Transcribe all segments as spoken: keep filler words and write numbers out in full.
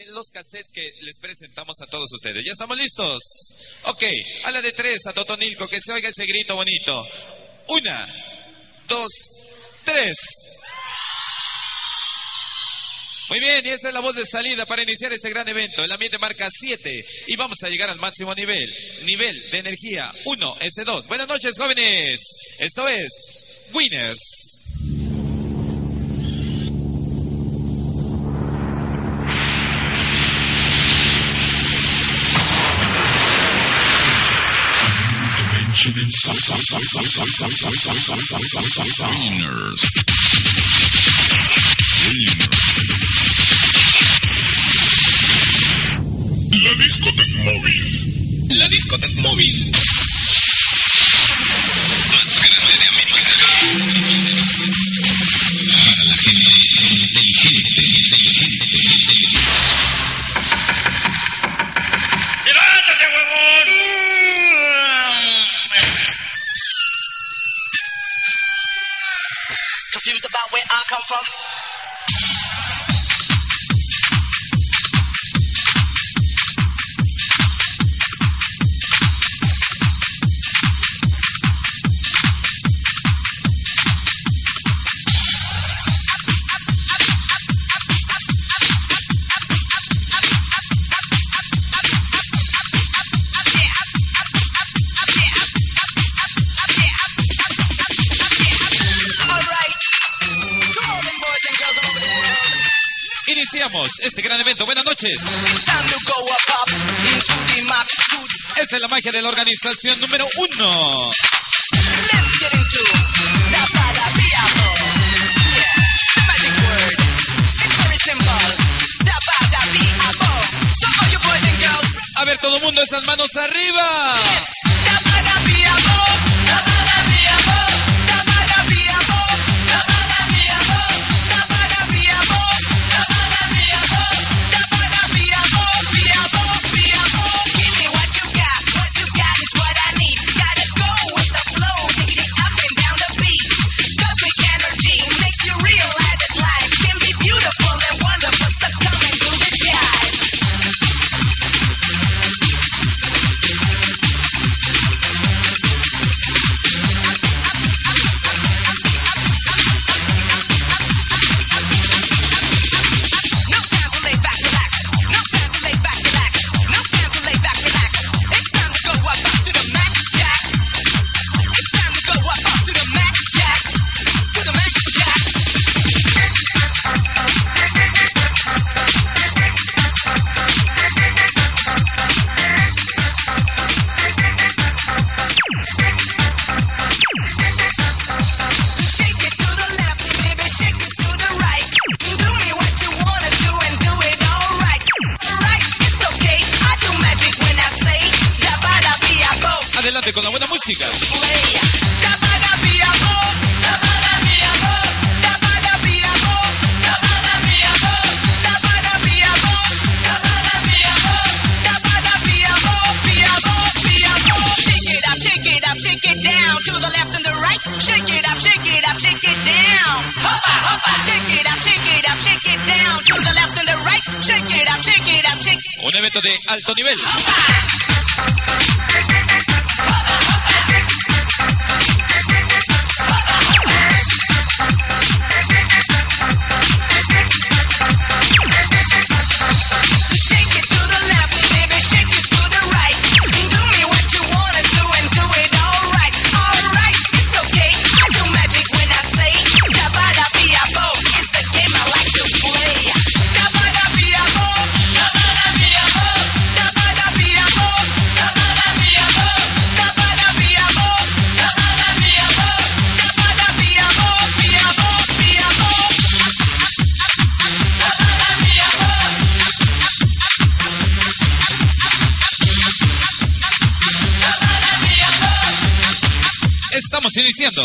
los cassettes que les presentamos a todos ustedes. ¿Ya estamos listos? Ok, a la de tres, a Totonilco, que se oiga ese grito bonito. Una, dos, tres. Muy bien, y esta es la voz de salida para iniciar este gran evento. El ambiente marca siete y vamos a llegar al máximo nivel. Nivel de energía uno, ese dos. Buenas noches, jóvenes. Esto es Winners. Winners. La discoteca móvil. La discoteca móvil. Más grande de América. Para la gente inteligente, inteligente, inteligente. ¡Levántate, huevón! Confused about where I come from? Iniciamos este gran evento. Buenas noches. Esta es la magia de la organización número uno. A ver, todo el mundo, esas manos arriba. Adelante con la buena música. Un evento de alto nivel. Estamos iniciando.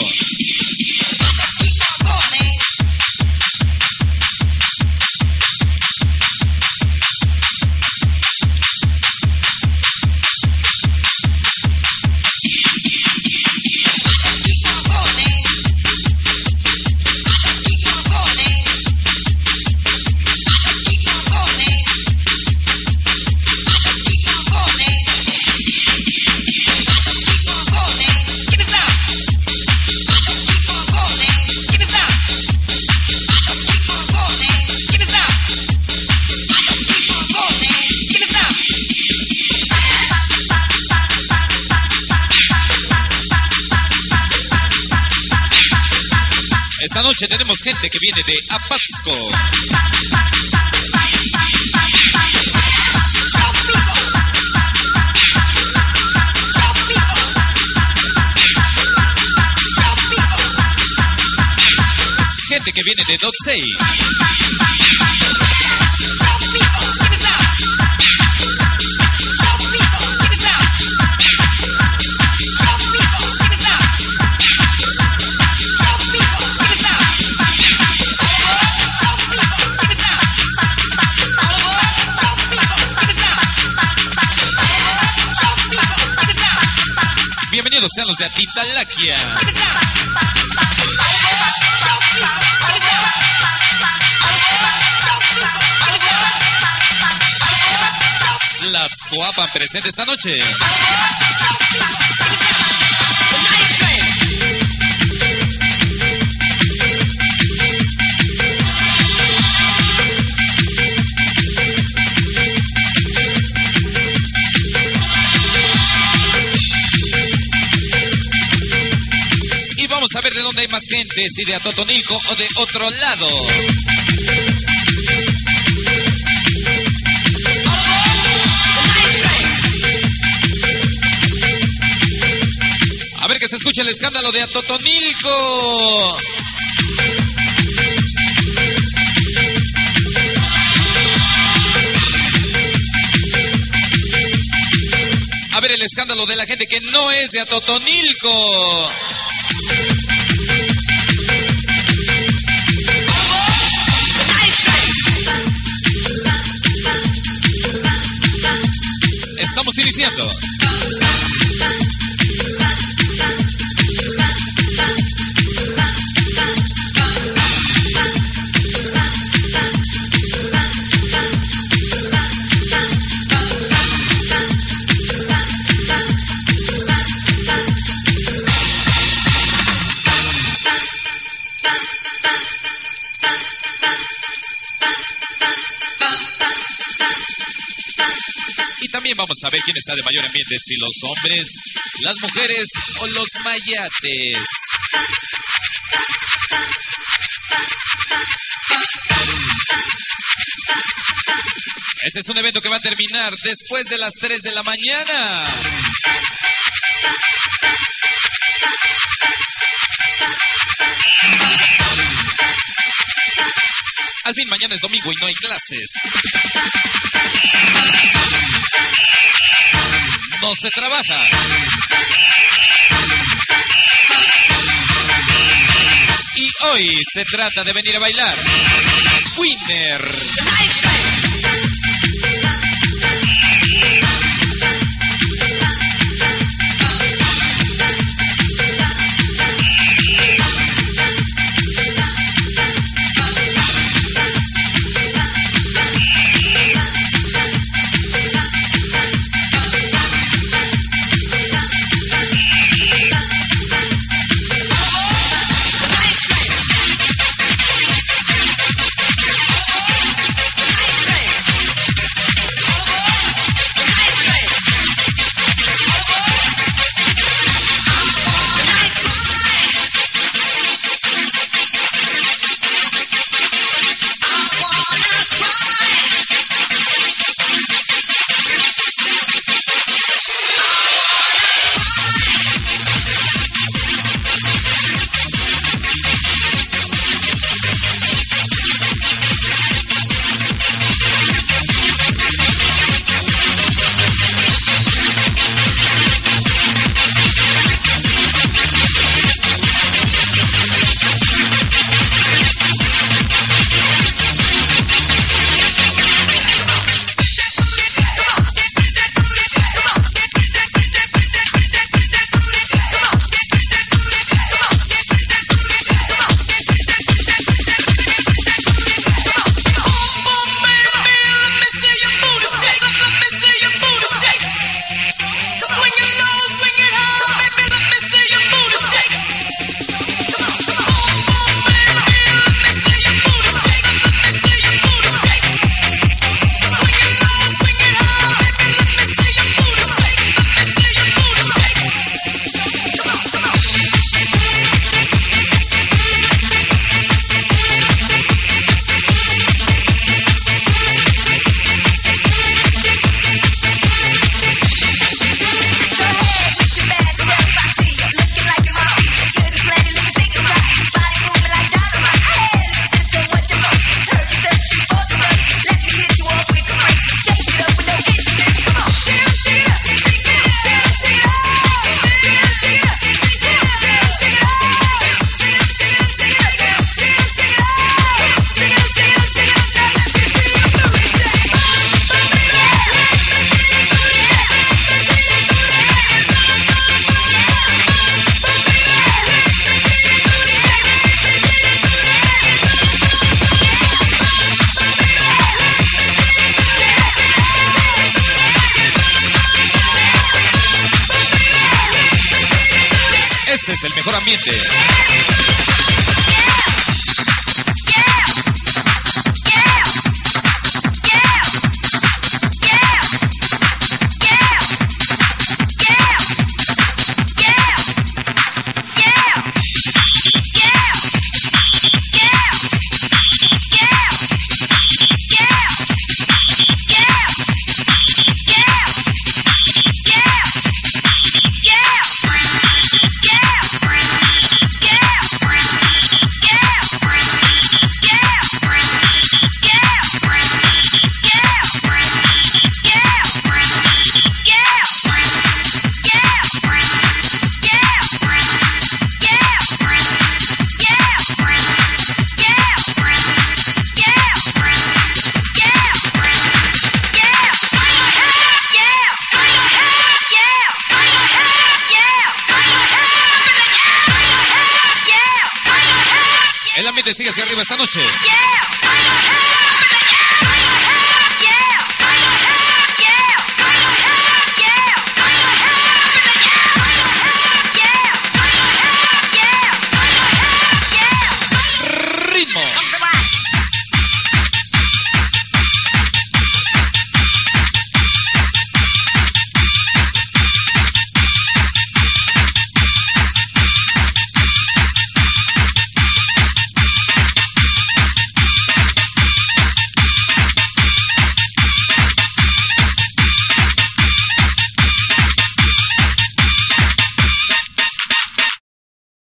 Esta noche tenemos gente que viene de Apatzco. Gente que viene de Dotsey. Bienvenidos sean los de Atitalaquia. Tlaxcoapan presente esta noche. Y vamos a ver de dónde hay más gente, si de Atotonilco o de otro lado. A ver que se escuche el escándalo de Atotonilco. A ver el escándalo de la gente que no es de Atotonilco. Estamos iniciando. También vamos a ver quién está de mayor ambiente, si los hombres, las mujeres o los mayates. Este es un evento que va a terminar después de las tres de la mañana. Al fin, mañana es domingo y no hay clases. No se trabaja. Y hoy se trata de venir a bailar Winner. es el mejor ambiente. El ambiente sigue hacia arriba esta noche.